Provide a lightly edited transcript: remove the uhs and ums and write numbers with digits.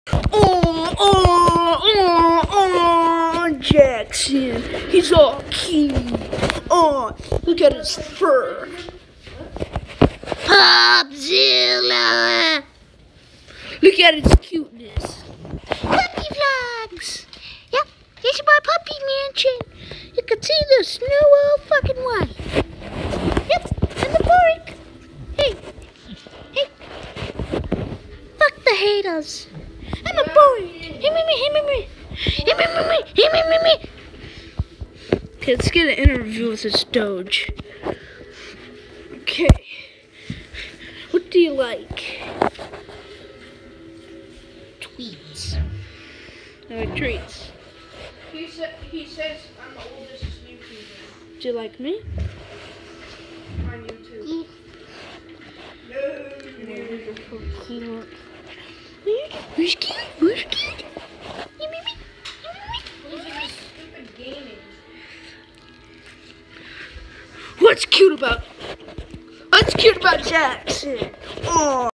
Jackson. He's all cute. Look at his fur. Popzilla. Look at his cuteness. Puppy vlogs. Yep, this is my puppy mansion. You can see the snow all fucking white. Yep, and the park. Hey. Fuck the haters. I'm a boy. Hey, me. Okay, let's get an interview with this Doge. Okay. What do you like? Tweets. I like treats. He says I'm the oldest YouTuber. Do you like me? On YouTube. Who's cute? Who's cute? Stupid gaming. What's cute about Jackson?